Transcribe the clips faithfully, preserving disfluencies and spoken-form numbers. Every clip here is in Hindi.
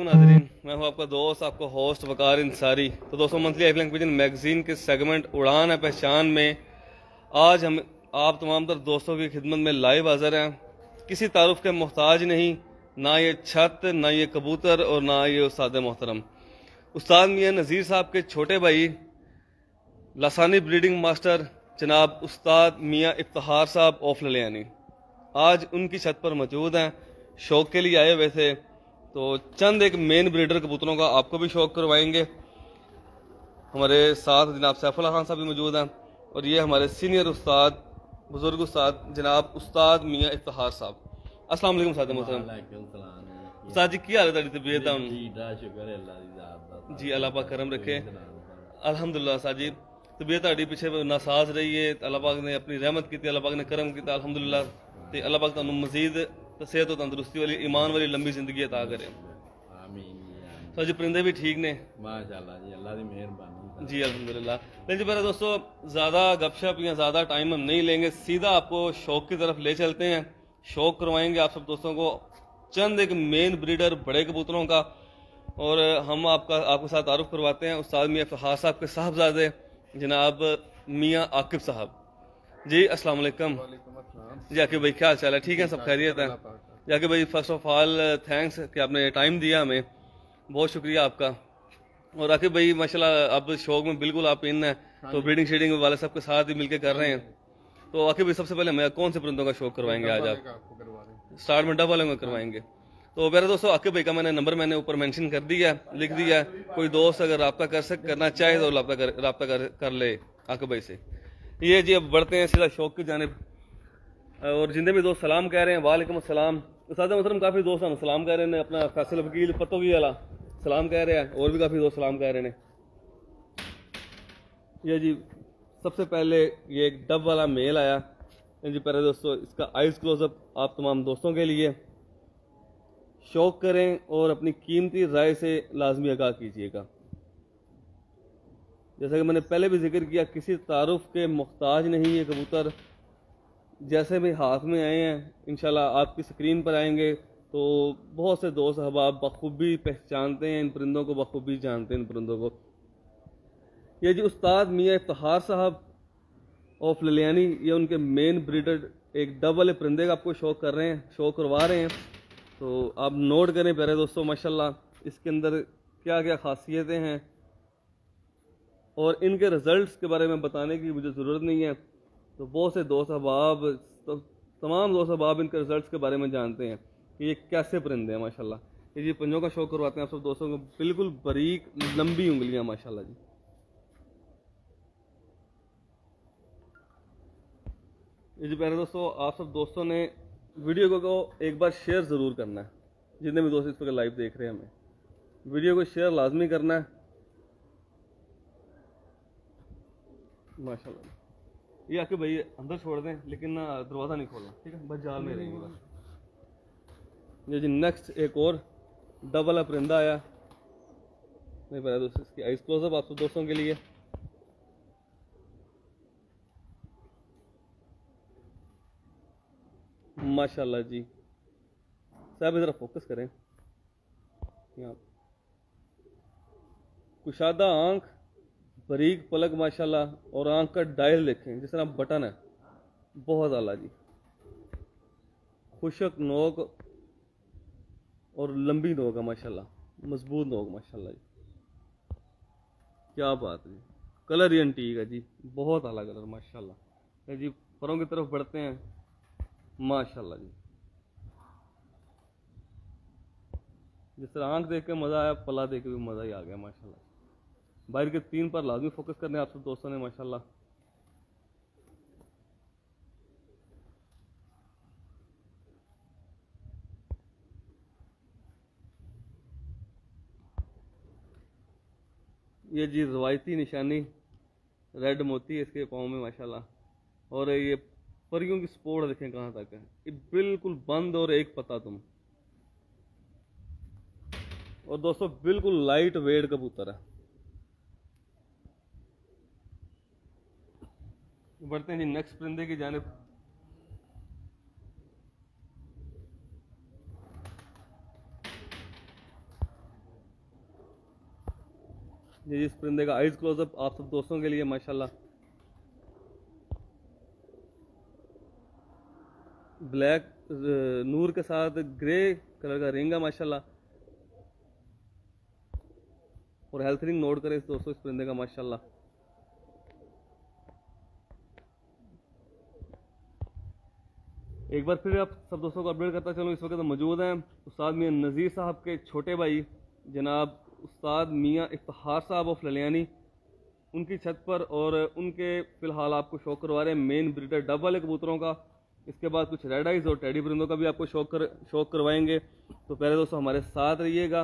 नाज़रीन, मैं हूं आपका दोस्त, आपका होस्ट वकार इंसारी। तो दोस्तों, मंथली एफिलिंग विजन मैगजीन के सेगमेंट उड़ान है पहचान में आज हम आप तमाम तर दोस्तों की खिदमत में लाइव हाज़िर हैं। किसी तारुफ के मोहताज नहीं, ना ये छत, ना ये कबूतर और ना ये उस्ताद मोहतरम उस्ताद मियाँ नज़ीर साहब के छोटे भाई लासानी ब्रीडिंग मास्टर जनाब उस्ताद मियाँ इफ्तिखार साहब ऑफ ललियानी आज उनकी छत पर मौजूद हैं। शौक के लिए आए हुए थे, तो चंद एक मेन ब्रीडर कबूतरों का आपको भी शौक करवाएंगे। हमारे साथ जनाब सैफुल्लाह खान साहब भी मौजूद हैं और ये हमारे सीनियर उस्ताद बुजुर्ग उस्ताद जनाब उस्ताद मियाँ इफ्तिखार साहब। अस्सलाम वालेकुम उस्ताद मोहतरम। उस्ताद जी की हाल है, तबीयत है? जी अल्लाह पाक करम रखे। अल्हम्दुलिल्लाह उस्ताद जी, तबीयत ताड़ी पिछे नासाज रही है, अल्लाह पाक ने अपनी रहमत की, अल्लाह पाक ने करम किया अल्हम्दुलिल्लाह। ते अल्लाह पाक तुहानू मजीद सेहत और तंदुरुस्ती वाली ईमान वाली लंबी जिंदगी अता करे। तो जी परिंदे भी ठीक ने माशाल्लाह जी, अल्लाह की मेहरबानी जी अल्हम्दुलिल्लाह। लेकिन जी मेरे दोस्तों, ज़्यादा गपशप या ज़्यादा टाइम हम नहीं लेंगे, सीधा आपको शौक की तरफ ले चलते हैं। शौक करवाएंगे आप सब दोस्तों को चंद एक मेन ब्रीडर बड़े कबूतरों का, और हम आपका आपके साथ तारुफ करवाते हैं उस्ताद मियाँ इफ्तिखार साहब के साहबजादे जनाब मियाँ आकिब साहब। जी अस्सलाम वालेकुम। जी आकिब भाई क्या हाल चाल है? ठीक है, सब खैरियत है? जी आकिब भाई, फर्स्ट ऑफ ऑल थैंक्स कि आपने टाइम दिया हमें, बहुत शुक्रिया आपका। और आकिब भाई माशाल्लाह अब शौक में बिल्कुल आप इन हैं, तो ब्रीडिंग शेडिंग वाले सबके साथ ही मिलकर कर रहे हैं। तो आकिब भाई सबसे पहले हमें कौन से परिंदों का शौक करवाएंगे आज आप? स्टार में डब वाले में करवाएंगे। तो मेरे दोस्तों, आकिब भाई का मैंने नंबर मैंने ऊपर मेंशन कर दिया है, लिख दिया है। कोई दोस्त अगर रब्ता कर सक करना चाहे तो रब्ता कर रब्ता कर, कर ले आकिब भाई से। ये जी अब बढ़ते हैं सीधा शौक की जानिब, और जिंदे भी दोस्त सलाम कह रहे हैं वालेकुम अस्सलाम। उस्ताद मोहतरम काफ़ी दोस्त हम सलाम कह रहे हैं, अपना फैसल वकील पत्तों की वाला सलाम कह रहे हैं, और भी काफ़ी दोस्त सलाम कह रहे हैं। ये जी सबसे पहले ये एक डब वाला मेल आया जी। पहले दोस्तों इसका आइज़ क्लोजअप आप तमाम दोस्तों के लिए। शौक करें और अपनी कीमती राय से लाजमी आगाह कीजिएगा। जैसा कि मैंने पहले भी जिक्र किया, किसी तारुफ के मोहताज नहीं ये कबूतर। जैसे भी हाथ में आए हैं इंशाल्लाह आपकी स्क्रीन पर आएंगे तो बहुत से दोस्त अहबाब बखूबी पहचानते हैं इन परिंदों को, बखूबी जानते हैं इन परिंदों को। ये जी उस्ताद मियाँ इफ्तिखार साहब ऑफ ललियानी, ये उनके मेन ब्रीडर एक डब वाले परिंदे का आपको शौक कर रहे हैं, शौक करवा रहे हैं। तो आप नोट करें प्यारे दोस्तों, माशाल्लाह इसके अंदर क्या क्या खासियतें हैं, और इनके रिजल्ट्स के बारे में बताने की मुझे ज़रूरत नहीं है। तो बहुत से दोस्त अहबाब, तो तमाम दोस्त अहबाब इनके रिजल्ट्स के बारे में जानते हैं कि ये कैसे परिंदे हैं माशाल्लाह। ये जी पंजों का शौक करवाते हैं आप सब दोस्तों को, बिल्कुल बारीक लंबी उंगलियां माशाल्लाह जी। ये जी प्यारे दोस्तों, आप सब दोस्तों ने वीडियो को, को एक बार शेयर ज़रूर करना है। जितने भी दोस्त इस पर लाइव देख रहे हैं, हमें वीडियो को शेयर लाजमी करना है माशाल्लाह। ये आके भाई अंदर छोड़ दें, लेकिन ना दरवाज़ा नहीं खोलना, ठीक है? बस जाल में रहेंगे बस। ये जी नेक्स्ट एक और डब वाला परिंदा आया नहीं पता दोस्तों, इसकी आइस क्लोजअप आप सब दोस्तों के लिए। माशाल्लाह जी, साहब ज़रा फोकस करें यहाँ। कुशादा आंख, बारीक पलक माशाल्लाह, और आंख का डायल देखें जिस तरह बटन है, बहुत आला जी। खुशक नोक और लंबी नोक है माशाल्लाह, मजबूत नोक माशाल्लाह जी, क्या बात है जी। कलर ही एंटीक है जी, बहुत आला कलर माशाल्लाह जी। परों की तरफ बढ़ते हैं माशाल्लाह जी। जिस तरह आंख देख के मज़ा आया, पला देख के भी मज़ा ही आ गया माशाल्लाह। बाहर के तीन पर लाजमी फोकस करने आप सब दोस्तों ने माशाल्लाह। ये जी रवायती निशानी रेड मोती है इसके पाँव में माशाल्लाह, और ये परियों की स्पोर्ट देखें कहाँ तक है, ये बिल्कुल बंद और एक पता तुम। और दोस्तों बिल्कुल लाइट वेट कबूतर है। बढ़ते हैं जी नेक्स्ट परिंदे की जानिब। ये इस परिंदे का आइज क्लोजअप आप सब दोस्तों के लिए माशाल्लाह। ब्लैक नूर के साथ ग्रे कलर का रिंग है माशाल्लाह, और हेल्थ रिंग नोट करें इस दोस्तों इस परिंदे का माशाल्लाह। एक बार फिर आप सब दोस्तों को अपडेट करता चलूँ, इस वक्त मौजूद हैं उस्ताद मियां नज़ीर साहब के छोटे भाई जनाब उस्ताद मियां इफ्तिखार साहब ऑफ ललियानी, उनकी छत पर, और उनके फ़िलहाल आपको शौक करवा रहे हैं मेन ब्रीडर डब वाले कबूतरों का। इसके बाद कुछ रेड आइज और टेडी परिंदों का भी आपको शौक कर शौक करवाएंगे। तो पहले दोस्तों हमारे साथ रहिएगा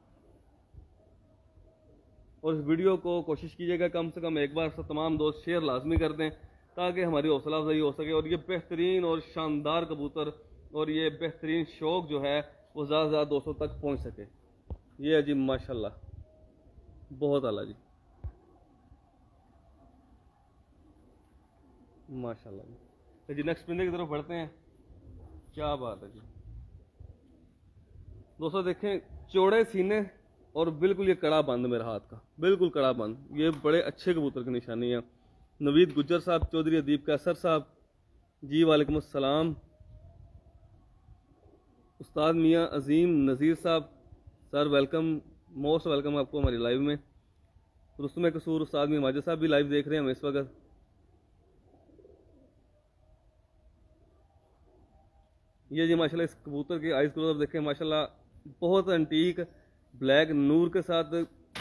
और इस वीडियो को कोशिश कीजिएगा कम से कम एक बार से तमाम दोस्त शेयर लाजमी कर दें ताकि हमारी हौसला अफजाई हो सके और ये बेहतरीन और शानदार कबूतर और ये बेहतरीन शौक जो है वो ज़्यादा से ज़्यादा दोस्तों तक पहुंच सके। ये है जी माशाल्लाह, बहुत आला जी, माशाल्लाह जी। तो जी नेक्स्ट परिंदे की तरफ बढ़ते हैं। क्या बात है जी दोस्तों, देखें चौड़े सीने और बिल्कुल ये कड़ा बंद मेरे हाथ का, बिल्कुल कड़ा बंद। ये बड़े अच्छे कबूतर की निशानी है। नवीद गुज्जर साहब, चौधरी अदीब कैसर साहब जी, वालेकुम अस्सलाम। उस्ताद मियां अजीम नज़ीर साहब सर वेलकम, मोस्ट वेलकम आपको हमारी लाइव में। रुस्तम कसूर उस्ताद मियां माजिद साहब भी लाइव देख रहे हैं हम इस वक्त। ये जी माशाल्लाह इस कबूतर की आइज क्लोजअप देखें माशाल्लाह, बहुत एंटीक ब्लैक नूर के साथ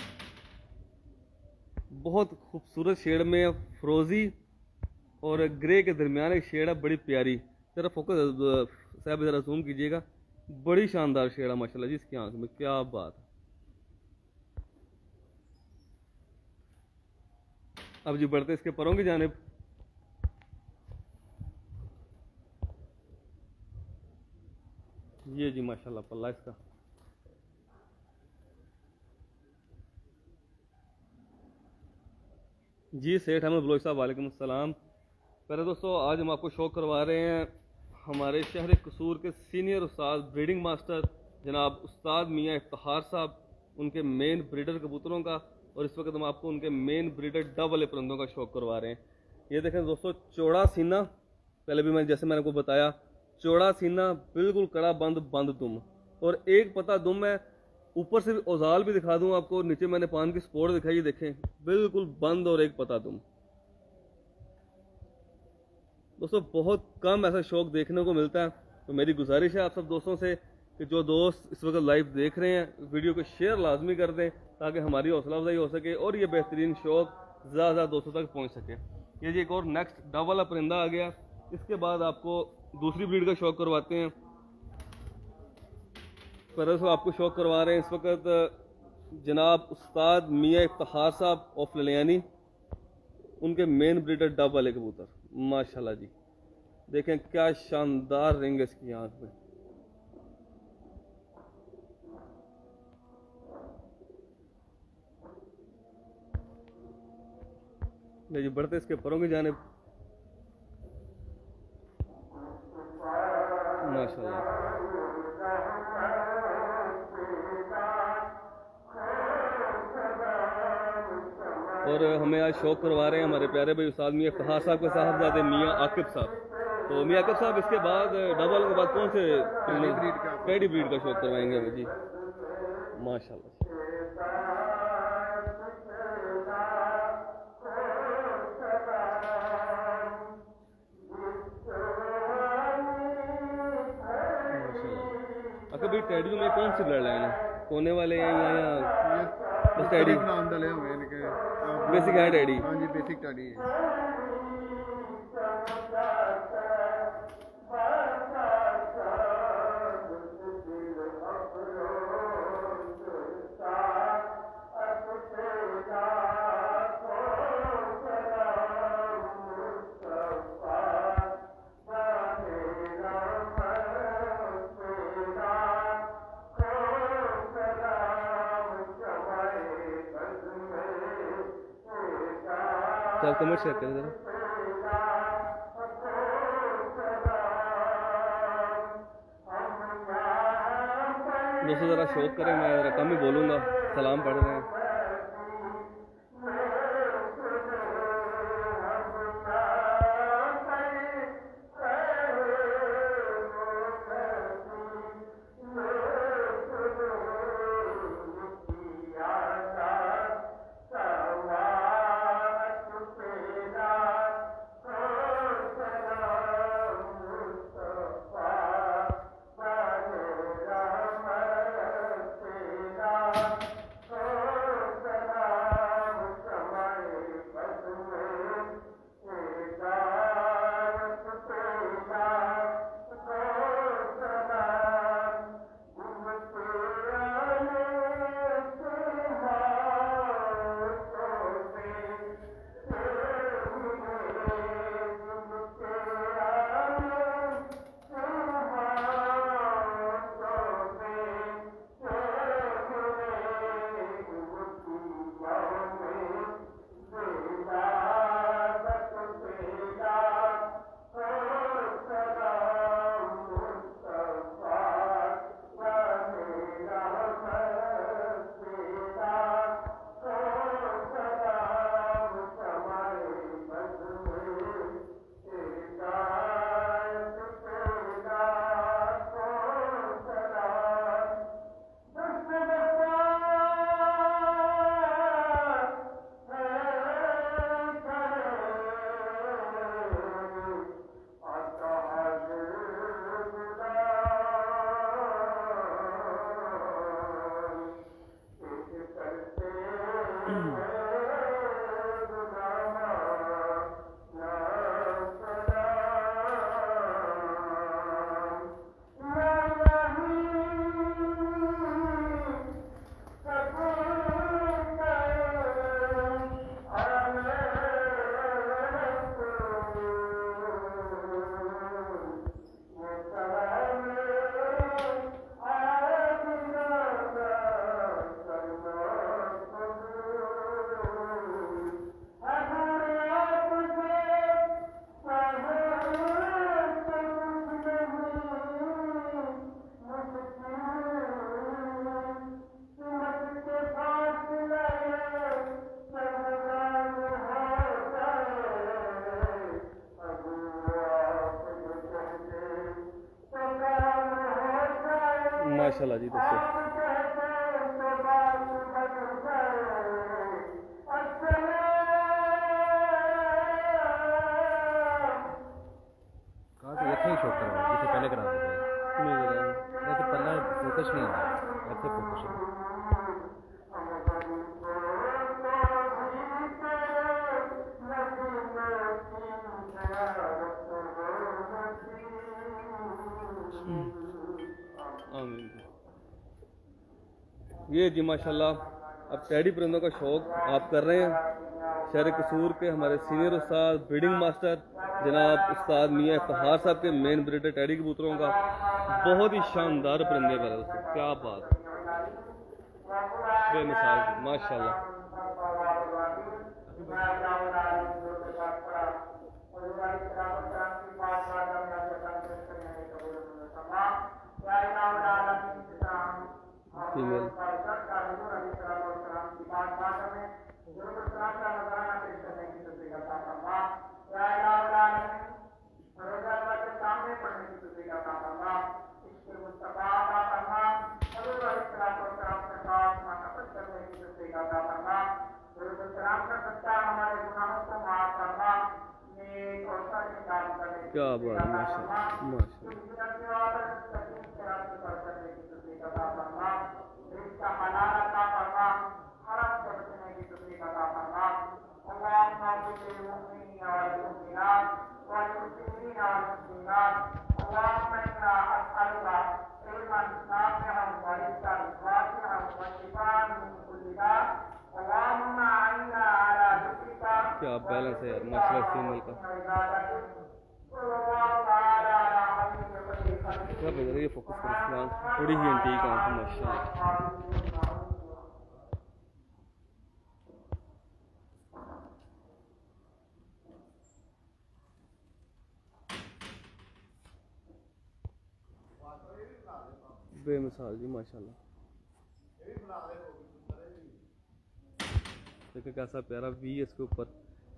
बहुत खूबसूरत शेड में फ्रोजी और ग्रे के दरमियान एक शेड है, बड़ी प्यारी। जरा फोकस साहब जरा जूम कीजिएगा, बड़ी शानदार शेड है माशाल्लाह जी इसकी आंख में, क्या बात है। अब जी बढ़ते इसके परों की जानिब। ये जी माशाल्लाह पल्ला इसका, जी सेठ अहमद बलोच साहब वालेकुम अस्सलाम। पहले दोस्तों आज हम आपको शौक करवा रहे हैं हमारे शहर कसूर के सीनियर उस्ताद ब्रीडिंग मास्टर जनाब उस्ताद मियां इफ्तिखार साहब, उनके मेन ब्रीडर कबूतरों का, और इस वक्त हम आपको उनके मेन ब्रीडर डब वाले परिंदों का शौक करवा रहे हैं। ये देखें दोस्तों चौड़ा सीना, पहले भी मैं जैसे मैंने आपको बताया चौड़ा सीना, बिल्कुल कड़ा बंद बंद दुम, और एक पता दुम है। ऊपर से औजाल भी दिखा दूं आपको, नीचे मैंने पान की स्पोर्ट दिखाई, देखें बिल्कुल बंद और एक पता दुम। दोस्तों बहुत कम ऐसा शौक देखने को मिलता है, तो मेरी गुजारिश है आप सब दोस्तों से कि जो दोस्त इस वक्त लाइव देख रहे हैं वीडियो को शेयर लाजमी कर दें ताकि हमारी हौसला अफजाई हो सके और ये बेहतरीन शौक ज़्यादा ज़्यादा दोस्तों तक पहुंच सके। ये जी एक और नेक्स्ट डब वाला परिंदा आ गया। इसके बाद आपको दूसरी ब्रीड का शौक करवाते हैं। पर तो आपको शौक करवा रहे हैं इस वक्त जनाब उस्ताद मियां इफ्तिखार साहब ऑफ ललियानी, उनके मेन ब्रीडर डब वाले कबूतर माशाल्लाह जी। देखें क्या शानदार रिंग है इसकी आंख में, जी बढ़ते इसके परों की जानिब माशाल्लाह। और हमें आज शौक करवा रहे हैं हमारे प्यारे भाई उस्ताद मियां इफ्तिखार साहब के साहबजादे मियां आकिब साहब। तो मियां आकिब साहब इसके बाद डबल के बाद कौन से पेडी ब्रीड का शौक करवाएंगे हमें जी माशाल्लाह। अगर भाई टेडियो में कौन सी ब्लड लाइन है, कोने वाले हैं या या बस टेडी नाम डाले हुए हैं इनके, बेसिक है टेडी। हां जी बेसिक टेडी है। आप कमेंट शेयर करें जरा। दोस्तों ज़रा शौक करें, मैं रकम ही बोलूँगा, सलाम पढ़ रहे हैं। फोकस में ऐसे फोकस में आमीन। ये जी माशाल्लाह अब टैडी परिंदों का शौक आप कर रहे हैं। शहर कसूर के हमारे सीनियर उस्ताद ब्रीडिंग मास्टर जनाब उस्ताद मियां इफ्तिखार साहब के मेन ब्रीडर टैडी कबूतरों का बहुत ही शानदार परिंदे पर दोस्तों, क्या बात बेमिसाल माशाल्लाह। फीमेल क्या बात है माशाल्लाह माशाल्लाह। क्या बैलेंस है यार माशाल्लाह फीमेल का। क्या बेहतर है ये फोकस कर थोड़ी ही एंटीक आंख है माशाल्लाह। बेमिसाल जी माशाल्लाह। देखिए कैसा प्यारा वी इसके ऊपर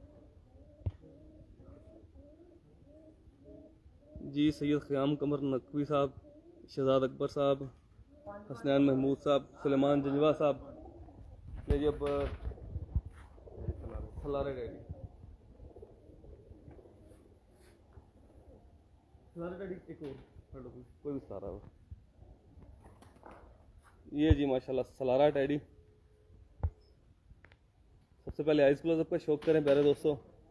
जी। सैयद ख़याम कमर नकवी साहब, शहजाद अकबर साहब, हसनैन महमूद साहब, सुलेमान जंजवा साहब। ये जब सलारे डैडी सलारे डैडी एक और कोई भी सलारा हो। ये जी माशाल्लाह सलारा टैडी। सबसे पहले आइस क्लोजअप का शौक करें प्यारे दोस्तों।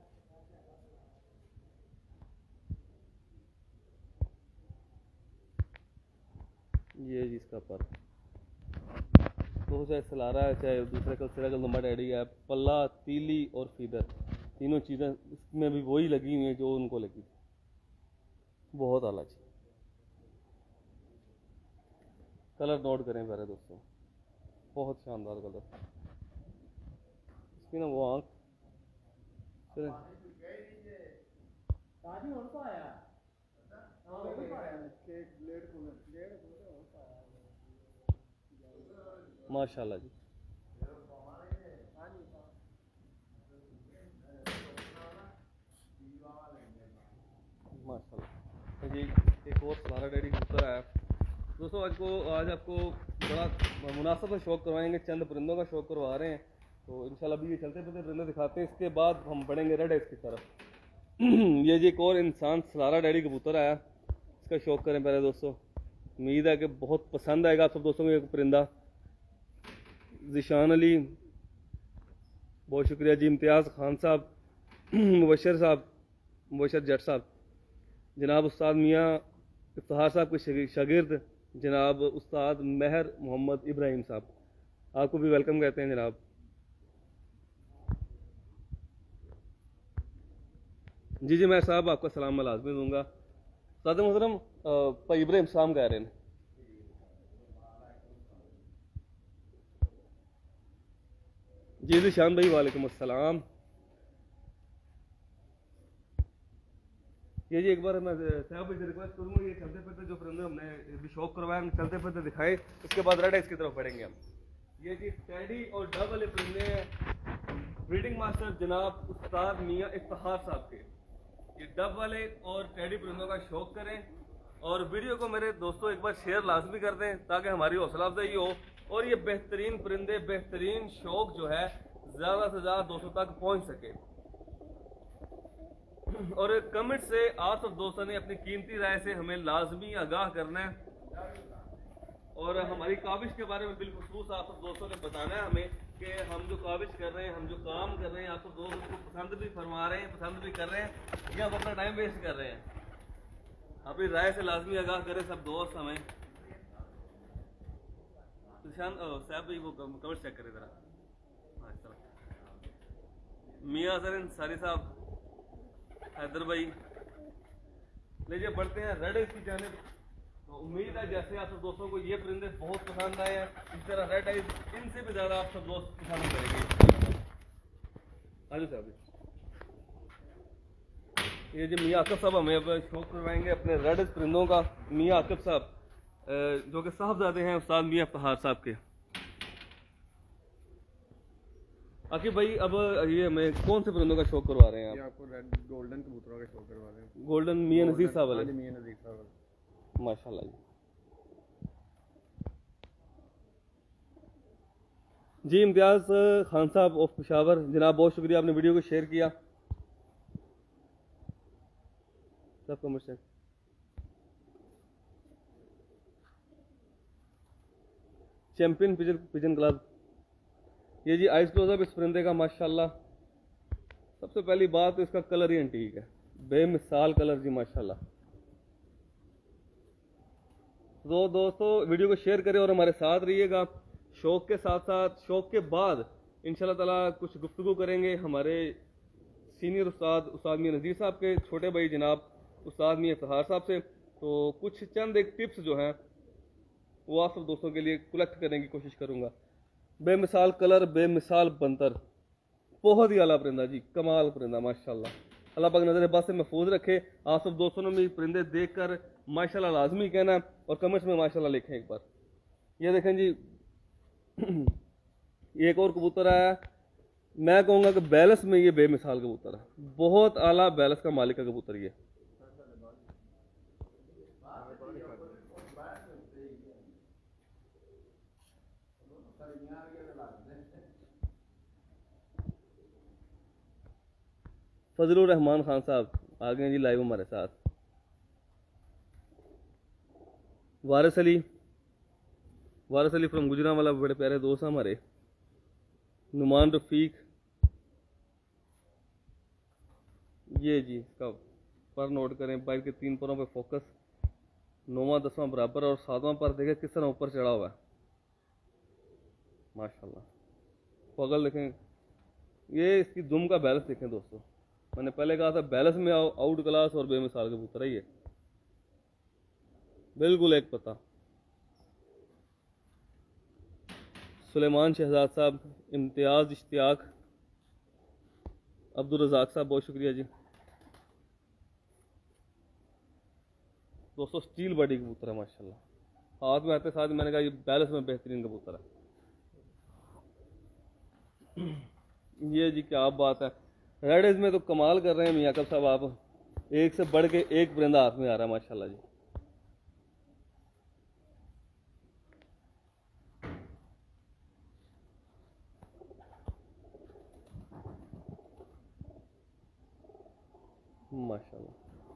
ये जी इसका पर तो चाहे सलारा है चाहे दूसरे का सिरा का लंबा टैडी है, पल्ला तीली और फीदर तीनों चीज़ें इसमें भी वही लगी हुई हैं जो उनको लगी। बहुत आला जी। कलर नोट करें प्यारे दोस्तों, बहुत शानदार कलर। इसकी ना वो आँख माशाल्लाह जी। माशाल्लाह जी। एक और सलारा डैडी कबूतर आया दोस्तों। आज को आज आपको बड़ा मुनासिब सा शौक करवाएंगे, चंद परिंदों का शौक करवा रहे हैं। तो इंशाल्लाह अभी ये चलते फिरते परिंदे दिखाते हैं, इसके बाद हम बढ़ेंगे रेड एस की तरफ। ये जी एक और इंसान सलारा डैडी कबूतर आया, इसका शौक करें पहले दोस्तों। उम्मीद है कि बहुत पसंद आएगा आप सब दोस्तों को ये परिंदा। ज़िशान अली, बहुत शुक्रिया जी। इम्तियाज़ खान साहब, मुबशर साहब, मुबशर जट साहब, जनाब उस्ताद मियाँ इफ्तिखार साहब के शागिर्द जनाब उस्ताद महर मोहम्मद इब्राहिम साहब, आपको भी वेलकम कहते हैं जनाब। जी जी मैं साहब आपका सलाम मैं लाजमी दूंगा। उस्ताद मोहतरम भाई इब्राहिम साहब कह रहे हैं। जी जी शान भाई वालेकुम अस्सलाम। ये जी एक बार मैं साहब भाई से रिक्वेस्ट करूँगा ये चलते फिरते जो परिंदे हमने भी शौक करवाया हम चलते फिरते दिखाए, उसके बाद रेड आइस की तरफ बढ़ेंगे हम। ये जी टैडी और डब वाले परिंदे हैं ब्रीडिंग मास्टर जनाब उस्ताद मियाँ इफ्तिखार साहब के। ये डब वाले और टैडी परिंदों का शौक करें और वीडियो को मेरे दोस्तों एक बार शेयर लाजमी कर दें ताकि हमारी हौसला अफजाई हो और ये बेहतरीन परिंदे बेहतरीन शौक जो है ज़्यादा से ज़्यादा दोस्तों तक पहुंच सके। और कमेंट से आप सब दोस्तों ने अपनी कीमती राय से हमें लाजमी आगाह करना है और हमारी काविश के बारे में बिलखुसूस आप सब दोस्तों ने बताना है हमें कि हम जो काविश कर रहे हैं, हम जो काम कर रहे हैं, आप सब दोस्त उसको पसंद भी फरमा रहे हैं, पसंद भी कर रहे हैं या हम अपना टाइम वेस्ट कर रहे हैं। अपनी राय से लाजमी आगाह करें सब दोस्त हमें। साहब भाई वो कमेंट चेक करें जरा। मियाँ अजहर अंसारी साहब, हैदर भाई, लीजिए बढ़ते हैं रेड आइज की जानिब। तो उम्मीद है जैसे आप सब दोस्तों को ये परिंदे बहुत पसंद आए हैं, इस तरह रेड आइज इनसे भी ज़्यादा आप सब दोस्त पसंद करेंगे। आजू साहब, ये जो मियाँ आकिब साहब हमें अब शौक करवाएंगे अपने रेड आइज परिंदों का। मियाँ आकिब साहब जो कि साहबजादे हैं उस्ताद मियाँ इफ्तिखार साहब के। आकिब भाई अब ये हमें कौन से परिंदों का शौक करवा रहे हैं आप? ये आपको रेड गोल्डन कबूतरों का शौक करवा रहे हैं। गोल्डन मियाँ नज़ीर साहब वाले? मियाँ नज़ीर साहब वाले, माशाल्लाह जी। जी इम्तियाज़ खान साहब ऑफ पेशावर, जनाब बहुत शुक्रिया, आपने वीडियो को शेयर किया। सब comment check. Champion pigeon pigeon club, ये जी आइस क्लोजअप इस परिंदे का माशाल्लाह। सबसे पहली बात तो इसका कलर ही एंटीक है, बेमिसाल कलर जी माशाल्लाह। तो दोस्तों वीडियो को शेयर करें और हमारे साथ रहिएगा। शौक के साथ साथ शौक के बाद इंशाल्लाह ताला कुछ गुफ्तगू करेंगे हमारे सीनियर उस्ताद उस्ताद मियाँ नज़ीर साहब के छोटे भाई जनाब उस्ताद मियाँ इफ्तिखार साहब से। तो कुछ चंद एक टिप्स जो हैं वो आप सब दोस्तों के लिए कलेक्ट करने की कोशिश करूँगा। बेमिसाल कलर, बेमिसाल बंतर, बहुत ही आला परिंदा जी, कमाल परिंदा माशाल्लाह। अल्लाह पाक नज़र बस से महफूज रखे। आप सब दोस्तों ने भी परिंदे देखकर माशाल्लाह लाजमी कहना और कमेंट्स में माशाल्लाह लिखें एक बार। ये देखें जी ये एक और कबूतर आया, मैं कहूँगा कि बैलेंस में ये बेमिसाल कबूतर है, बहुत आला बैलेंस का मालिक का कबूतर ये। फजलुर रहमान खान साहब आ गए जी लाइव हमारे साथ। वारिस अली, वारिस अली फ्रॉम गुजरांवाला, बड़े प्यारे दोस्त हैं हमारे। नुमान रफीक, ये जी इसका पर नोट करें, पैर के तीन परों पे फोकस, नौवां दसवां बराबर और सातवां पर देखें किस तरह ऊपर चढ़ा हुआ है माशाल्लाह। पगल देखें, ये इसकी दुम का बैलेंस देखें दोस्तों। मैंने पहले कहा था बैलेंस में आउट क्लास और बेमिसाल कबूतर है ये, बिल्कुल एक पता। सुलेमान शहजाद साहब, इम्तियाज़ इश्तियाक, अब्दुल रज़ाक साहब बहुत शुक्रिया जी। दोस्तों स्टील बॉडी कबूतर है माशाल्लाह, हाथ में आते साथ मैंने कहा ये बैलेंस में बेहतरीन कबूतर है। ये जी क्या बात है, रेड एज में तो कमाल कर रहे हैं मियाँ आकिब साहब आप, एक से बढ़ के एक परिंदा हाथ में आ रहा है माशाल्लाह जी। माशाल्लाह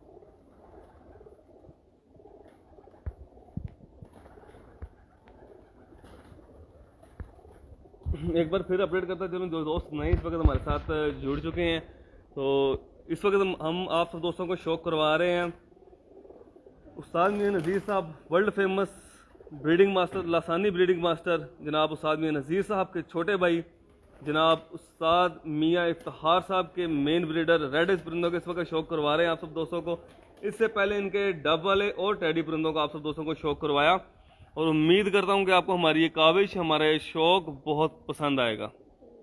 एक बार फिर अपडेट करता चलूँ, जो दोस्त नए इस वक्त हमारे साथ जुड़ चुके हैं, तो इस वक्त हम आप सब दोस्तों को शौक करवा रहे हैं उस्ताद मियाँ नज़ीर साहब, वर्ल्ड फेमस ब्रीडिंग मास्टर, लासानी ब्रीडिंग मास्टर जनाब उस्ताद मियाँ नज़ीर साहब के छोटे भाई जनाब उस्ताद मियाँ इफ्तिखार साहब के मेन ब्रीडर रेड एज परिंदों के इस वक्त शौक करवा रहे हैं आप सब दोस्तों को। इससे पहले इनके डब वाले और टेडी परिंदों का आप सब दोस्तों को शौक करवाया और उम्मीद करता हूं कि आपको हमारी ये काविश, हमारा ये शौक बहुत पसंद आएगा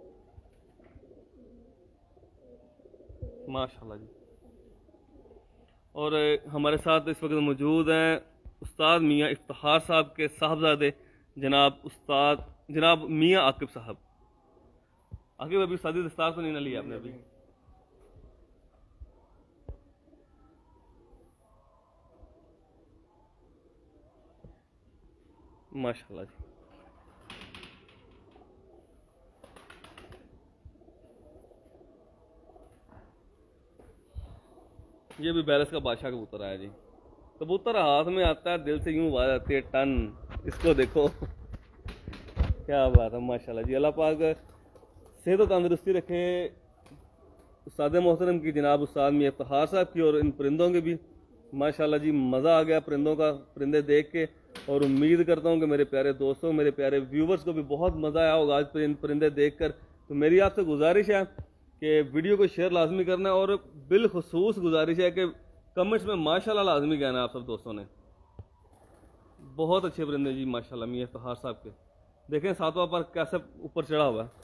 माशाल्लाह जी। और हमारे साथ इस वक्त मौजूद हैं उस्ताद मियाँ इफ्तिखार साहब के साहबजादे जनाब उस्ताद जनाब मियाँ आकिब साहब। आकिब अभी शादी दस्तार तो नहीं ना लिया आपने अभी? माशाल्लाह जी। ये भी बैरस का बादशाह कबूतर आया जी। कबूतर हाथ में आता है, दिल से यूं आवाज आती है टन, इसको देखो, क्या बात है माशाल्लाह जी। अल्लाह पाक सेहत और तंदुरुस्ती रखे उस्ताद मोहतरम की, जनाब उस्ताद मियां इफ्तिखार साहब की, और इन परिंदों के भी माशाल्लाह जी। मज़ा आ गया परिंदों का, परिंदे देख के, और उम्मीद करता हूँ कि मेरे प्यारे दोस्तों, मेरे प्यारे व्यूवर्स को भी बहुत मज़ा आया होगा आज इन परिंदे देख कर। तो मेरी आपसे गुजारिश है कि वीडियो को शेयर लाजमी करना है, और बिलखसूस गुजारिश है कि कमेंट्स में माशाल्लाह लाजमी कहना है आप सब दोस्तों ने। बहुत अच्छे परिंदे जी माशाल्लाह मियां इफ्तिखार साहब के। देखें सातवां पर कैसे ऊपर चढ़ा हुआ है।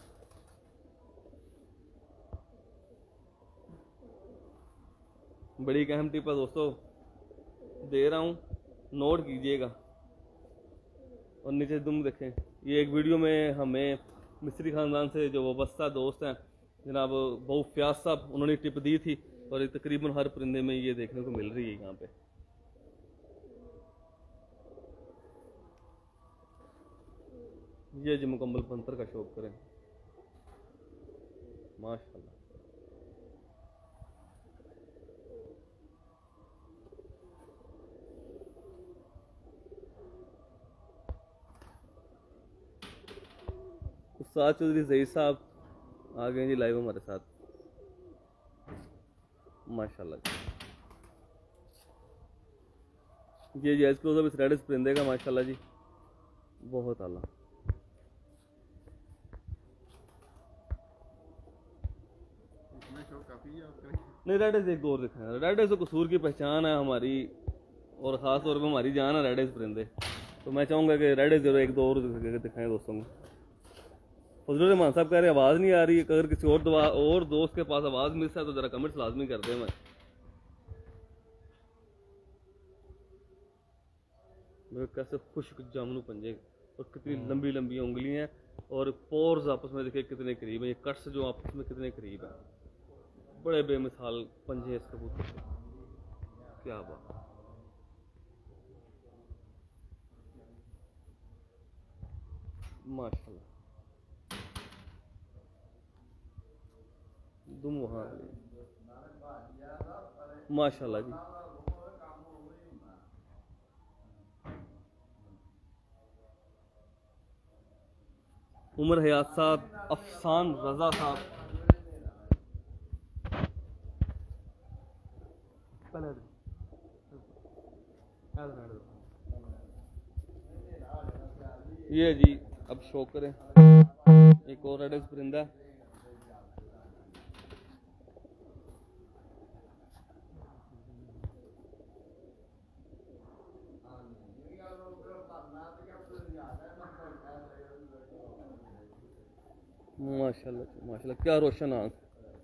बड़ी अहम टिप है दोस्तों, दे रहा हूँ, नोट कीजिएगा। और नीचे दुम देखें, ये एक वीडियो में हमें मिस्री ख़ानदान से जो वाबस्ता दोस्त हैं जनाब बहु फ्याज साहब, उन्होंने टिप दी थी, और ये तकरीबन हर परिंदे में ये देखने को मिल रही है यहाँ पे। ये जी मुकम्मल पंतर का शौक करें माशाल्लाह। उस्ताद चौधरी ज़हीर साहब आ गए जी लाइव हमारे साथ माशाल्लाह जी। ये जैज क्लोजअप इस रेडिस परिंदे का माशाल्लाह जी, बहुत आला। नहीं रेडिस एक दौर दिखाया, रेडिस तो कसूर की पहचान है हमारी, और ख़ास तौर पर हमारी जान है रेडिस परिंदे। तो मैं चाहूँगा कि रेडिस जरूर एक दौर दिखाएं दोस्तों को। फजलुर रहमान साहब कह रहे हैं आवाज़ नहीं आ रही है, अगर किसी और दवा और दोस्त के पास आवाज़ मिल जाए तो ज़रा कमेंट्स लाजमी कर दें। मैं कैसे खुश्क जामुन पंजे, और कितनी लंबी लंबी उंगलियां हैं, और पोर्स आपस में देखिए कितने करीब है, ये कट्स जो आपस में कितने करीब है। बड़े बेमिसाल पंजे इस कबूतर के, क्या बात। माशाल्लाह दुम वहाँ माशाल्लाह जी। उमर हयात साहब, अफसान रजा साहब, ये जी अब शो करें एक और रेडिस परिंदा। माशाल्लाह माशाल्लाह, क्या रोशन आंख,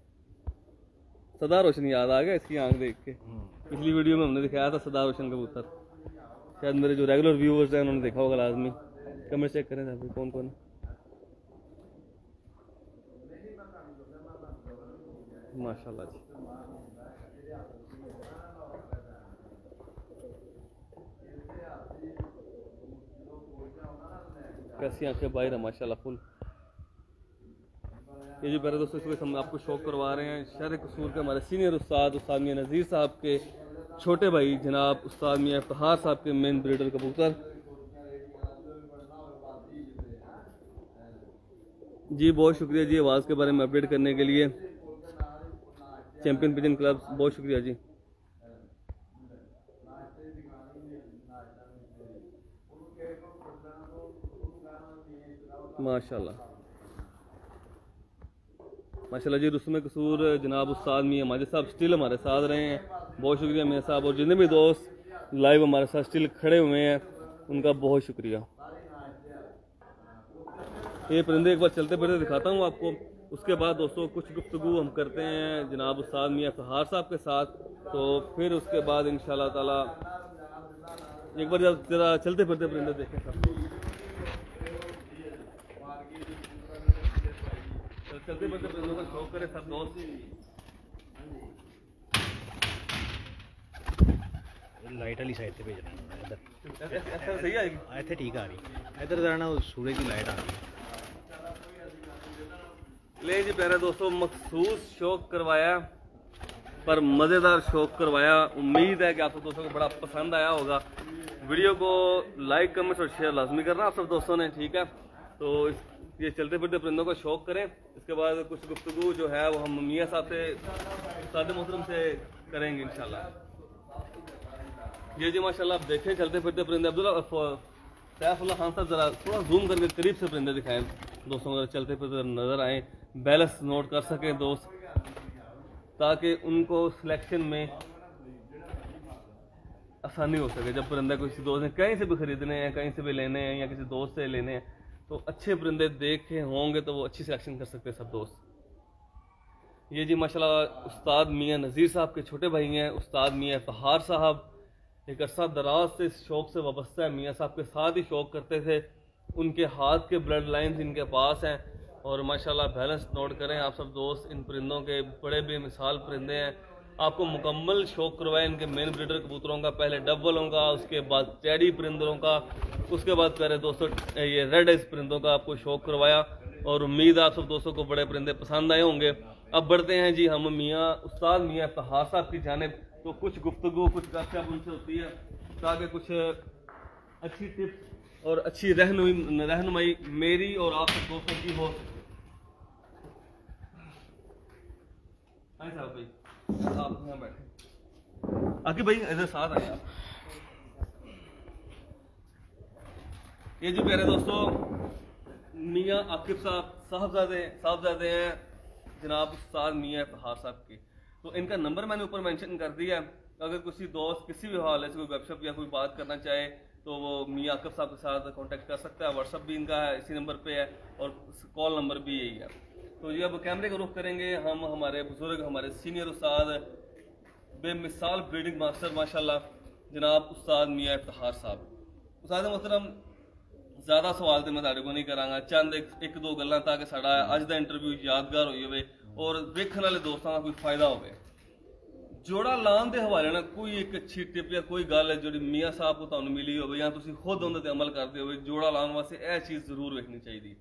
सदा रोशन याद आ गया इसकी आंख देख के। पिछली वीडियो में हमने दिखाया था सदा रोशन कबूतर, शायद मेरे जो रेगुलर व्यूअर्स हैं उन्होंने देखा होगा लाजमी। कमेंट चेक करें अभी कौन कौन है। माशाल्लाह जी, कैसी आंखें बाहर है माशाल्लाह फुल। ये जो मेरे दोस्तों इसको हम आपको शौक करवा रहे हैं शहर कसूर के हमारे सीनियर उस्ताद उस्ताद मियां नज़ीर साहब के छोटे भाई जनाब उस्ताद मियां इफ्तिखार साहब के मेन ब्रीडर कबूतर। जी बहुत शुक्रिया जी आवाज़ के बारे में अपडेट करने के लिए। चैंपियन पिजन क्लब बहुत शुक्रिया जी। माशाल्लाह माशाल्लाह जी। रुस्म कसूर जनाब उस्ताद मियां माजिद साहब स्टिल हमारे साथ रहे हैं, बहुत शुक्रिया मियां साहब। और जितने भी दोस्त लाइव हमारे साथ स्टिल खड़े हुए हैं उनका बहुत शुक्रिया। ये परिंदे एक बार चलते फिरते दिखाता हूँ आपको, उसके बाद दोस्तों कुछ गुफ्तगू हम करते हैं जनाब उस्ताद मियां इफ्तिखार साहब के साथ। तो फिर उसके बाद इंशाल्लाह ताला एक बार जब जरा चलते फिरते परिंदे देखें सब, चलते फिरते परिंदों का शौक करें सब दोस्त। लाइट वाली साइड से भेजना है इधर, ऐसा सही आएगी, इतने ठीक आ रही, इधर जाना सूरज की लाइट आ रही है। ले जी प्यारे दोस्तों, मखसूस शौक करवाया पर मज़ेदार शौक करवाया। उम्मीद है कि आप दोस्तों को बड़ा पसंद आया होगा। वीडियो को लाइक कमेंट और शेयर लाजमी करना आप सब दोस्तों ने, ठीक है। तो इस ये चलते फिरते परिंदों का शौक करें। इसके बाद कुछ गुफ्तगू जो है वो हम मियाँ साहब से सादे मोहतरम से करेंगे इंशाल्लाह। ये जी माशाल्लाह आप देखें चलते फिरते परिंदे। अब्दुल्ला सैफुल्लाह खान साहब ज़रा थोड़ा जूम करके करीब से परिंदे दिखाएं दोस्तों, अगर चलते फिरते नज़र आए, बैलेंस नोट कर सकें दोस्त, ताकि उनको सिलेक्शन में आसानी हो सके। जब परिंदा किसी दोस्त ने कहीं से भी ख़रीदने हैं, कहीं से भी लेने हैं या किसी दोस्त से लेने हैं, तो अच्छे परिंदे देखे होंगे तो वो अच्छी सिलेक्शन कर सकते हैं सब दोस्त। ये जी माशाल्लाह उस्ताद मियाँ नज़ीर साहब के छोटे भाई हैं, उस्ताद मियाँ फहार साहब। एक अरसा दराज से इस शौक़ से वाबस्ता है, मियाँ साहब के साथ ही शौक़ करते थे। उनके हाथ के ब्लड लाइन्स इनके पास हैं और माशाल्लाह बैलेंस नोट करें आप सब दोस्त। इन परिंदों के बड़े बेमिसाल परिंदे हैं। आपको मुकम्मल शौक़ करवाए इनके मेन ब्रीडर कबूतरों का, पहले डबलों का, उसके बाद टेडी परिंदों का, उसके बाद प्यारे दोस्तों ये रेड आइज परिंदों का आपको शौक़ करवाया। और उम्मीद आप सब दोस्तों को बड़े परिंदे पसंद आए होंगे। अब बढ़ते हैं जी हम मियाँ उस्ताद मियाँ फहार साहब की जानिब। तो कुछ गुफ्तगू कुछ गपशप उनसे होती है ताकि कुछ अच्छी टिप्स और अच्छी रहनुमाई रहनुमाई मेरी और आप सब दोस्तों की हो। साहब भाई आप यहाँ बैठे, आके भाई इधर साथ आए आप। ये जो प्यारे दोस्तों मियाँ आकिब साहब साहबजादे साहबजादे हैं जनाब उस्ताद मियाँ फहार साहब के। तो इनका नंबर मैंने ऊपर मेंशन कर दिया। अगर किसी दोस्त किसी भी हवाले से कोई गपशप या कोई बात करना चाहे तो वो मियाँ आकिब साहब के साथ कांटेक्ट कर सकता है। व्हाट्सअप भी इनका है, इसी नंबर पे है, और कॉल नंबर भी यही है। तो ये अब कैमरे का रुख करेंगे हम, हमारे बुजुर्ग, हमारे सीनियर उस्ताद, बेमिसाल ब्रीडिंग मास्टर माशाल्लाह जनाब उस्ताद मियाँ फहार साहब। उस्ताद मोहतरम ज़्यादा सवाल तो मैं तुहाडे को नहीं करांगा, चंद एक, एक दो गल्लां ताकि साडा अज दा इंटरव्यू यादगार होई होवे और वेखण वाले दोस्तां दा कोई फायदा होवे। जोड़ा लान दे हवाले नाल कोई एक अच्छी टिप या कोई गल है जिहड़ी मियाँ साहब को तुहानूं मिली होवे या तुसीं खुद उहदे ते अमल करदे होवे, जोड़ा लाने वास्ते यह चीज़ जरूर वेखनी चाहिदी।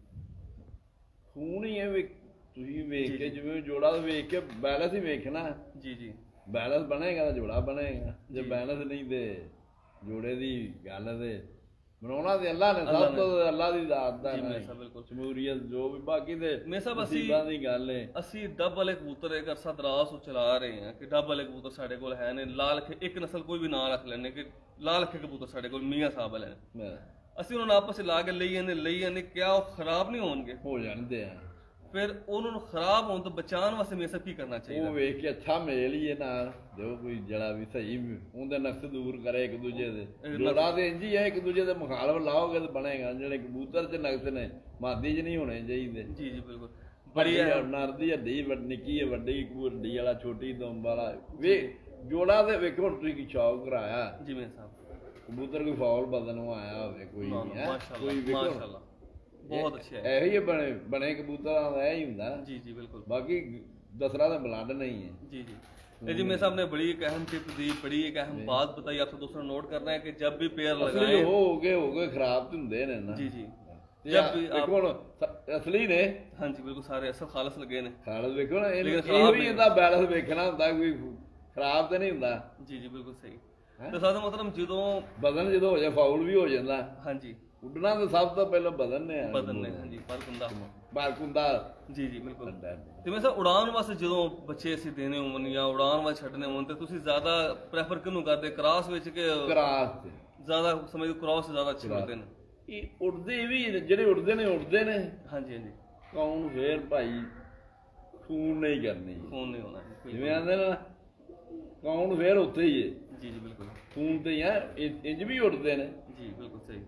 खून ही है, ਤੁਸੀਂ ਵੇਖ ਕੇ ਜਿਵੇਂ ਜੋੜਾ ਵੇਖ ਕੇ ਬੈਲੈਂਸ ਹੀ ਵੇਖਣਾ ਜੀ ਜੀ ਬੈਲੈਂਸ ਬਣੇਗਾ ਤਾਂ ਜੋੜਾ ਬਣੇਗਾ, ਜੇ ਬੈਲੈਂਸ ਨਹੀਂ ਤੇ ਜੋੜੇ ਦੀ ਗੱਲ ਤੇ ਬਣਾਉਣਾ ਤੇ ਅੱਲਾ ਨੇ, ਸਭ ਤੋਂ ਅੱਲਾ ਦੀ ਜ਼ਾਤ ਦਾ ਹੈ ਸ਼ਮੂਲੀਅਤ ਜੋ ਵੀ, ਬਾਕੀ ਤੇ ਮੈਂ ਸਭ ਅਸੀਂ ਦੀ ਗੱਲ ਹੈ। ਅਸੀਂ ਡੱਬ ਵਾਲੇ ਕਬੂਤਰ ਇੱਕ ਅਰਸਾ ਦਰਾਜ਼ ਤੋਂ ਚਲਾ ਰਹੇ ਹਾਂ ਕਿ ਡੱਬ ਵਾਲੇ ਕਬੂਤਰ ਸਾਡੇ ਕੋਲ ਹੈ ਨੇ, ਲਾਲ ਅੱਖੇ ਇੱਕ ਨਸਲ ਕੋਈ ਵੀ ਨਾਂ ਰੱਖ ਲੈਣੇ ਕਿ ਲਾਲ ਅੱਖੇ ਕਬੂਤਰ ਸਾਡੇ ਕੋਲ ਮੀਆਂ ਸਾਹਿਬ ਵਾਲੇ ਨੇ। ਅਸੀਂ ਉਹਨਾਂ ਨੂੰ ਆਪਸ ਵਿੱਚ ਲਾ ਕੇ ਲਈ ਜਾਂਦੇ ਲਈ ਜਾਂਦੇ ਕਿਆ ਉਹ ਖਰਾਬ ਨਹੀਂ ਹੋਣਗੇ? ਹੋ ਜਾਂਦੇ ਆ। ਫਿਰ ਉਹਨਾਂ ਨੂੰ ਖਰਾਬ ਹੋਣ ਤੋਂ ਬਚਾਉਣ ਵਾਸਤੇ ਮੇਰੇ ਸਭ ਕੀ ਕਰਨਾ ਚਾਹੀਦਾ? ਉਹ ਵੇਖ ਕੇ ਅੱਛਾ ਮੇਲ ਹੀ ਨਾਲ ਜੋ ਕੋਈ ਜਿਹੜਾ ਵੀ ਸਹੀ ਉਹਦੇ ਨਕਸ ਦੂਰ ਕਰੇ ਇੱਕ ਦੂਜੇ ਦੇ। ਜੋੜਾ ਤੇ ਇੰਝ ਹੀ ਹੈ, ਇੱਕ ਦੂਜੇ ਦੇ ਮੁਖਾਲਫ ਲਾਓਗੇ ਤਾਂ ਬਣੇਗਾ। ਜਿਹੜੇ ਕਬੂਤਰ ਚ ਨਕਸ ਨੇ ਮਾਦੀ ਚ ਨਹੀਂ ਹੋਣੇ ਚਾਹੀਦੇ। ਜੀ ਜੀ ਬਿਲਕੁਲ। ਬੜੀ ਨਰ ਦੀ ਹੱਡੀ ਨਿੱਕੀ ਹੈ, ਵੱਡੀ ਹੱਡੀ ਵਾਲਾ, ਛੋਟੀ ਦੁੰਬ ਵਾਲਾ ਵੇ ਜੋੜਾ ਤੇ ਵੇਖੋ ਹੁਣ ਤੁਸੀਂ ਕੀ ਸ਼ੌਕ ਕਰਾਇਆ ਜਿਵੇਂ ਸਾਹਿਬ ਕਬੂਤਰ ਕੋਈ ਫੌਲ ਬਦਨ ਨੂੰ ਆਇਆ ਹੋਵੇ ਕੋਈ ਨਹੀਂ ਹੈ ਕੋਈ ਵੇਖੋ ਮਾਸ਼ਾਅੱਲਾ ਬਹੁਤ ਅੱਛਾ ਹੈ। ਇਹੋ ਹੀ ਬਣੇ ਬਣੇ ਕਬੂਤਰਾਂ ਦਾ ਇਹ ਹੀ ਹੁੰਦਾ। ਜੀ ਜੀ ਬਿਲकुल। ਬਾਕੀ ਦਸਰਾ ਦਾ ਬਲੱਡ नहीं है। जी जी जी मेरे साहब ने बड़ी एक अहम टिप दी, बड़ी एक अहम बात बताई, आपसे दोस्तों नोट करना है कि जब भी पेयर लगाएं हो गए हो गए खराब तो होंगे ने ना। जी जी जब भी आप कौन असली ने? हाँ जी बिल्कुल सारे असल खालस लगे ने। खालस देखो ना ये भी ਇਹਦਾ बैलेंस ਵੇਖਣਾ ਹੁੰਦਾ, ਕੋਈ ਖਰਾਬ ਤੇ ਨਹੀਂ ਹੁੰਦਾ। जी जी बिल्कुल सही। ਤੇ ਸਾਡਾ ਮਤਲਬ ਜਦੋਂ ਬਦਨ ਜਦੋਂ ਹੋ ਜਾ ਫਾਉਲ ਵੀ ਹੋ ਜਾਂਦਾ। ਹਾਂ ਜੀ ਉੱਡਣਾ ਤਾਂ ਸਭ ਤੋਂ ਪਹਿਲਾਂ ਬਦਨ ਨੇ ਬਦਨ ਨੇ। ਹਾਂਜੀ ਪਰਕੁੰਦਾ ਪਰਕੁੰਦਾ। ਜੀ ਜੀ ਬਿਲਕੁਲ। ਤੇ ਮੈਂ ਸਰ ਉਡਾਨ ਵਾਸਤੇ ਜਦੋਂ ਬੱਚੇ ਅਸੀਂ ਦੇਣੇ ਹੋਣ ਜਾਂ ਉਡਾਨ ਵਾਸਤੇ ਛੱਡਣੇ ਹੋਣ ਤੇ ਤੁਸੀਂ ਜ਼ਿਆਦਾ ਪ੍ਰੈਫਰ ਕਿਹਨੂੰ ਕਰਦੇ? ਕ੍ਰਾਸ ਵਿੱਚ ਕਿ ਕ੍ਰਾਸ ਤੇ ਜ਼ਿਆਦਾ ਸਮਝੋ ਕ੍ਰਾਸ ਜ਼ਿਆਦਾ ਅੱਛੇ ਲੱਗਦੇ ਨੇ? ਇਹ ਉੱਡਦੇ ਵੀ ਜਿਹੜੇ ਉੱਡਦੇ ਨੇ ਉੱਡਦੇ ਨੇ। ਹਾਂਜੀ ਹਾਂਜੀ। ਕੌਣ ਫੇਰ ਭਾਈ ਖੂਨ ਨਹੀਂ ਕਰਨੀ, ਖੂਨ ਨਹੀਂ ਹੋਣਾ ਜਿਵੇਂ ਆਂਦੇ ਨਾ ਕੌਣ ਫੇਰ ਉੱਥੇ ਹੀ ਹੈ। ਜੀ ਜੀ ਬਿਲਕੁਲ। ਖੂਨ ਤੇ ਹੀ ਆ, ਇੰਜ ਵੀ ਉੱਡਦੇ ਨੇ। ਜੀ ਬਿਲਕੁਲ ਸਹੀ।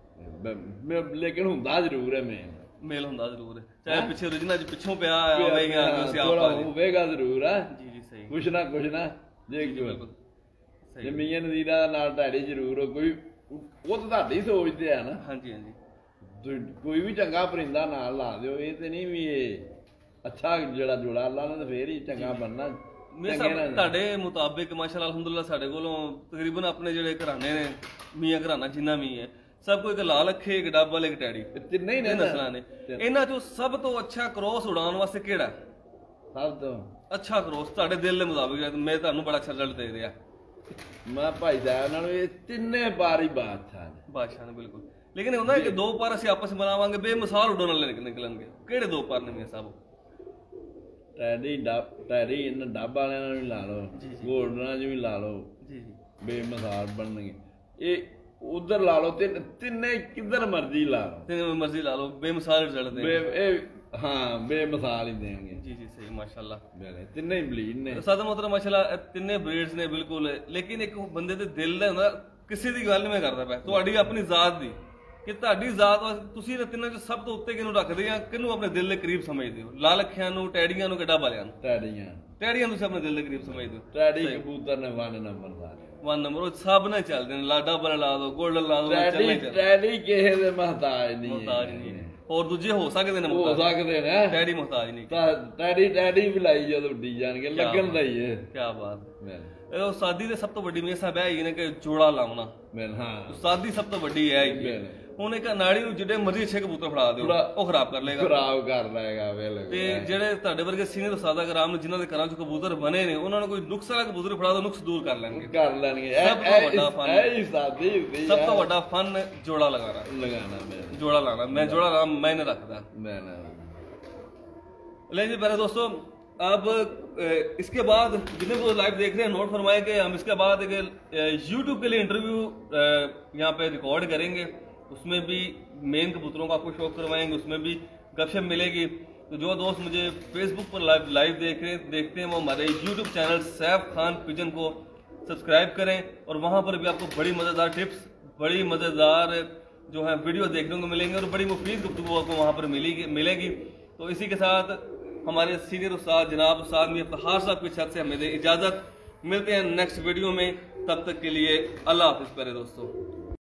ਲੇਕਿਨ ਹੁੰਦਾ ਜ਼ਰੂਰ ਹੈ ਮੇਲ ਮੇਲ ਹੁੰਦਾ ਜ਼ਰੂਰ ਹੈ, ਚਾਹੇ ਪਿੱਛੇ original ਚ ਪਿੱਛੋਂ ਪਿਆ ਹੋਵੇਗਾ ਤੁਸੀਂ ਆਪ ਹੋਵੇਗਾ ਜ਼ਰੂਰ ਹੈ। ਜੀ ਜੀ ਸਹੀ। ਕੁਛ ਨਾ ਕੁਛ ਨਾ ਜੇ ਜੇ ਮੀਆਂ ਨਜ਼ੀਰਾ ਦਾ ਨਾਲ ਤੁਹਾਡੀ ਜ਼ਰੂਰ ਹੋ ਕੋਈ, ਉਹ ਤਾਂ ਤੁਹਾਡੀ ਸੋਚਦੇ ਆ ਨਾ। ਹਾਂਜੀ ਹਾਂਜੀ। ਕੋਈ ਵੀ ਚੰਗਾ ਪਰਿੰਦਾ ਨਾਲ ਲਾ ਦਿਓ, ਇਹ ਤੇ ਨਹੀਂ ਵੀ ਇਹ ਅੱਛਾ ਜਿਹੜਾ ਜੋੜਾ ਅੱਲਾ ਨੇ ਫੇਰ ਹੀ ਚੰਗਾ ਬਣਨਾ। ਤੁਹਾਡੇ ਮੁਤਾਬਿਕ ਮਾਸ਼ਾਅੱਲਾ ਅਲਹਮਦੁਲਿਲਾ ਸਾਡੇ ਕੋਲੋਂ ਤਕਰੀਬਨ ਆਪਣੇ ਜਿਹੜੇ ਘਰਾਣੇ ਨੇ ਮੀਆਂ ਘਰਾਣਾ ਜਿੰਨਾ ਵੀ ਹੈ ਸਭ ਕੋਈ ਇੱਕ ਲਾਲ ਅੱਖੇ, ਇੱਕ ਡੱਬ ਵਾਲੇ, ਇੱਕ ਟੈਡੀ, ਤਿੰਨੇ ਹੀ ਨਸਲਾਂ ਨੇ। ਇਹਨਾਂ ਚੋਂ ਸਭ ਤੋਂ ਅੱਛਾ ਕ੍ਰੋਸ ਉਡਾਉਣ ਵਾਸਤੇ ਕਿਹੜਾ? ਸਭ ਤੋਂ ਅੱਛਾ ਕ੍ਰੋਸ ਤੁਹਾਡੇ ਦਿਲ ਦੇ ਮੁਤਾਬਿਕ ਮੈਂ ਤੁਹਾਨੂੰ ਬੜਾ ਅੱਛਾ ਰਿਜ਼ਲਟ ਦੇ ਰਿਹਾ मैं भाई साहब नाल ये तिन्ने बारी बादशाह ने बादशाह ने बिल्कुल। लेकिन ये ਹੁੰਦਾ ਕਿ ਦੋ ਪਰ ਅਸੀਂ ਆਪਸ ਵਿੱਚ ਬਣਾਵਾਂਗੇ ਬੇਮਿਸਾਲ ਉਡਣ ਵਾਲੇ ਨਿਕਲਣਗੇ। ਕਿਹੜੇ ਦੋ ਪਰ ਨੇ ਮੀਆਂ ਸਾਹਿਬ? ਟੈਡੀ ਡਾ ਟੈਡੀ ਇਹਨਾਂ ਡੱਬ ਵਾਲਿਆਂ ਨਾਲ ਵੀ ਲਾ ਲਓ, ਗੋਲਡਨਾਂ 'ਚ ਵੀ ਲਾ ਲਓ, ਜੀ ਜੀ ਬੇਮਿਸਾਲ ਬਣਨਗੇ। ਇਹ ਉਧਰ ਲਾ ਲਓ, ਤਿੰਨ ਤਿੰਨੇ ਕਿੱਧਰ ਮਰਜ਼ੀ ਲਾ ਲਓ, ਤੇ ਮਰਜ਼ੀ ਲਾ ਲਓ, ਬੇਮਿਸਾਲ ਰਿਜ਼ਲਟ ਬੇ ਦੇਣਗੇ। ਇਹ ਹਾਂ ਬੇਮਿਸਾਲ ਹੀ ਦੇਣਗੇ। ਜੀ ਜੀ ਸਹੀ ਮਾਸ਼ਾਅੱਲਾ। ਤਿੰਨੇ ਹੀ ਬਲੀਡ ਨੇ ਸਾਦਾ ਮਤਲਬ ਮਾਸ਼ਾਅੱਲਾ ਤਿੰਨੇ ਬਰੀਡਸ ਨੇ ਬਿਲਕੁਲ। ਲੇਕਿਨ ਇੱਕ ਬੰਦੇ ਦੇ ਦਿਲ ਦਾ ਹੁੰਦਾ, ਕਿਸੇ ਦੀ ਗੱਲ ਨਹੀਂ ਮੈਂ ਕਰਦਾ ਪਿਆ, ਤੁਹਾਡੀ ਆਪਣੀ ਜ਼ਾਤ ਦੀ, ਕਿ ਤੁਹਾਡੀ ਜ਼ਾਤ ਤੁਸੀਂ ਤਿੰਨਾਂ ਚ ਸਭ ਤੋਂ ਉੱਤੇ ਕਿਹਨੂੰ ਰੱਖਦੇ ਆ, ਕਿਹਨੂੰ ਆਪਣੇ ਦਿਲ ਦੇ ਕਰੀਬ ਸਮਝਦੇ ਹੋ? ਲਾਲਖਿਆਂ ਨੂੰ, ਟੈਡੀਆਂ ਨੂੰ, ਕਿ ਡੱਬ ਵਾਲਿਆਂ ਨੂੰ? ਟੈਡੀਆਂ ਟੈਡੀਆਂ ਨੂੰ ਤੁਸੀਂ ਆਪਣੇ ਦਿਲ ਦੇ ਕਰੀਬ ਸਮਝਦੇ ਹੋ? ਟੈਡੀ ਕਬੂਤਰ ਨੇ ਵਨ ਨੰਬਰ ਸਾਰੇ ਵਨ ਨੰਬਰ ਉਹ ਸਭ ਨਾਲ ਚੱਲਦੇ ਨੇ। ਲਾਡਾ ਬਲ ਲਾ ਦੋ, ਗੋਲਡਨ ਲਾ ਦੋ, ਟੈਡੀ ਟੈਡੀ ਕਿਸੇ ਦੇ ਮਹਤਾਜ ਨਹੀਂ ਮੁਹਤਾਜ ਨਹੀਂ। ਹੋਰ ਦੂਜੇ ਹੋ ਸਕਦੇ ਨੇ ਹੋ ਮੁਹਤਾਜ, ਸਕਦੇ ਨੇ, ਟੈਡੀ ਮੁਹਤਾਜ ਨਹੀਂ। ਤਾਂ ਟੈਡੀ ਟੈਡੀ ਵੀ ਲਾਈ ਜਦੋਂ ਉੱਡੀ ਜਾਣਗੇ, ਲੱਗਣ ਦਾ ਹੀ ਹੈ। ਕੀ ਬਾਤ। ਮੈਂ ਇਹ ਉਸਤਾਦੀ ਦੇ ਸਭ ਤੋਂ ਵੱਡੀ ਮੇਸਾ ਬਹਿ ਹੀ ਨੇ ਕਿ ਜੋੜਾ ਲਾਉਣਾ। ਮੈਂ ਹਾਂ ਉਸਤਾਦੀ ਸਭ ਤੋਂ ਵੱਡੀ ਹੈ ਹੀ। ਹੁਣ ਇੱਕ ਨਾੜੀ ਨੂੰ ਜਿੱਡੇ ਮਰਜ਼ੀ ਅੱਛੇ ਕਬੂਤਰ ਫੜਾ ਦਿਓ, ਉਹ ਖਰਾਬ ਕਰ ਲੇਗਾ, ਖਰਾਬ ਕਰ ਲਏਗਾ ਬਿਲਕੁਲ। ਤੇ ਜਿਹੜੇ ਤੁਹਾਡੇ ਵਰਗੇ ਸੀਨੀਅਰ ਉਸਤਾਦਾ ਕਰਾਮ ਨੇ ਜਿਨ੍ਹਾਂ ਦੇ ਘਰਾਂ 'ਚ ਕਬੂਤਰ ਬਣੇ ਨੇ, ਉਹਨਾਂ ਨੂੰ ਕੋਈ ਨੁਕਸ ਵਾਲਾ ਕਬੂਤਰ ਫੜਾ ਦੋ, ਨੁਕਸ ਦੂਰ ਕਰ ਲੈਣਗੇ। ਕਰ ਲੈਣਗੇ। ਸਭ ਤੋਂ ਵੱਡਾ ਫਨ, ਇਹ ਹੀ ਸਾਦੀ ਹੁੰਦੀ ਸਭ ਤੋਂ ਵੱਡਾ ਫਨ ਜੋੜਾ ਲਗਾਣਾ, ਲਗਾਣਾ। ਮੈਂ ਜੋੜਾ ਲਾਣਾ। मैं जोड़ा लाना मैंने रखता। मैं ना ले जी प्यारे दोस्तों, अब इसके बाद जितने वो लाइव देख रहे हैं नोट फरमाए कि हम इसके बाद एक यूट्यूब के लिए इंटरव्यू यहाँ पे रिकॉर्ड करेंगे, उसमें भी मेन कबूतरों का आपको शौक करवाएंगे, उसमें भी गपशप मिलेगी। तो जो दोस्त मुझे फेसबुक पर लाइव लाइव देख रहे देखते हैं वो हमारे YouTube channel Saif Khan pigeon को सब्सक्राइब करें, और वहाँ पर भी आपको बड़ी मज़ेदार टिप्स, बड़ी मज़ेदार जो है वीडियो देखने को मिलेंगे, और बड़ी मुफीद गुफ्तगू आपको वहाँ पर मिलेगी मिलेगी तो इसी के साथ हमारे सीनियर उस्ताद जनाब उस्ताद मियां इफ्तिखार साहब की छत से हमें दे इजाज़त। मिलते हैं नेक्स्ट वीडियो में, तब तक के लिए अल्लाह हाफ़िज़ प्यारे दोस्तों।